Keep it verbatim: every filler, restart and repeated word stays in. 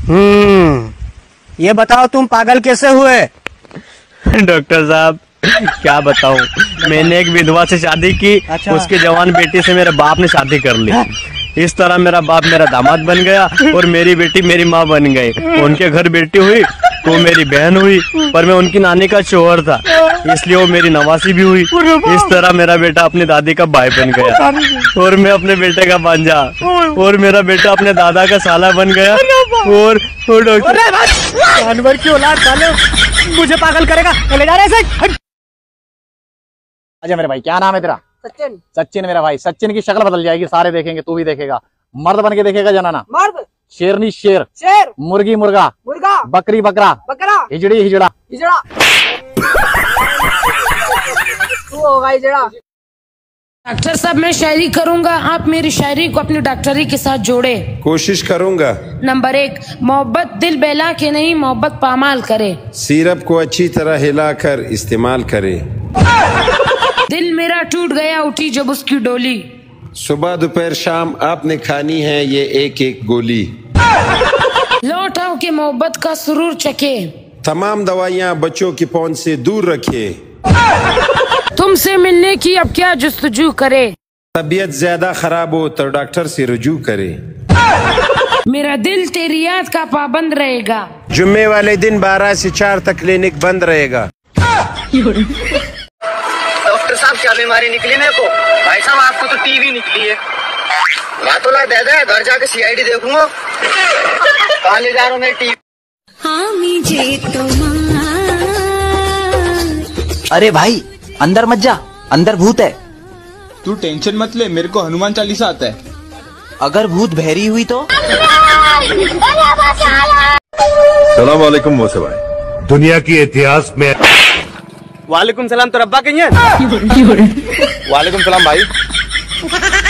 हम्म, ये बताओ तुम पागल कैसे हुए? डॉक्टर साहब क्या बताऊं, मैंने एक विधवा से शादी की। अच्छा। उसके जवान बेटी से मेरे बाप ने शादी कर ली। इस तरह मेरा बाप मेरा दामाद बन गया और मेरी बेटी मेरी माँ बन गई। उनके घर बेटी हुई तो मेरी बहन हुई, पर मैं उनकी नानी का शोहर था इसलिए वो मेरी नवासी भी हुई। इस तरह मेरा बेटा अपनी दादी का भाई बन गया और मैं अपने बेटे का भांजा, और मेरा बेटा अपने दादा का साला बन गया। और जानवर की औलाद साले मुझे पागल करेगा, चले जा रहे हैं। अच्छा मेरे भाई, क्या नाम है तेरा? सचिन। सचिन मेरा भाई, सचिन की शक्ल बदल जाएगी, सारे देखेंगे, तू भी देखेगा। मर्द बन के देखेगा जनाना। मर्द। शेरनी शेर। शेर। मुर्गी मुर्गा। मुर्गा। बकरी बकरा। बकरा। हिजड़ी हिजड़ा। हिजड़ा। तू होगा हिजड़ा। डॉक्टर साहब मैं शायरी करूंगा, आप मेरी शायरी को अपनी डॉक्टरी के साथ जोड़े। कोशिश करूंगा। नंबर एक, मोहब्बत दिल बहला के नहीं, मोहब्बत पामाल करे। सिरप को अच्छी तरह हिलाकर इस्तेमाल करे। दिल मेरा टूट गया उठी जब उसकी डोली। सुबह दोपहर शाम आपने खानी है ये एक एक गोली। लौट आओ के मोहब्बत का सुरूर चखे। तमाम दवाइयाँ बच्चों की पहुंच से दूर रखे। तुमसे मिलने की अब क्या जुस्तजू करे। तबीयत ज्यादा खराब हो तो डॉक्टर से रुजू करे। मेरा दिल तेरी याद का पाबंद रहेगा। जुम्मे वाले दिन बारह से चार तक क्लिनिक बंद रहेगा। डॉक्टर साहब क्या बीमारी निकली मेरे को? भाई साहब आपको तो टीवी निकली है। रातों रात दे दे, घर जाके सीआईडी देखूंगा। कहाँ ले जा रहा हूँ मैं टीवी? अरे भाई अंदर मत जा, अंदर भूत है। तू टेंशन मत ले, मेरे को हनुमान चालीसा आता है। अगर भूत बहरी हुई तो? सलाम वालेकुम मोसे भाई। दुनिया की इतिहास में वालेकुम सलाम, तो रब्बा कहीं है? वालेकुम सलाम भाई।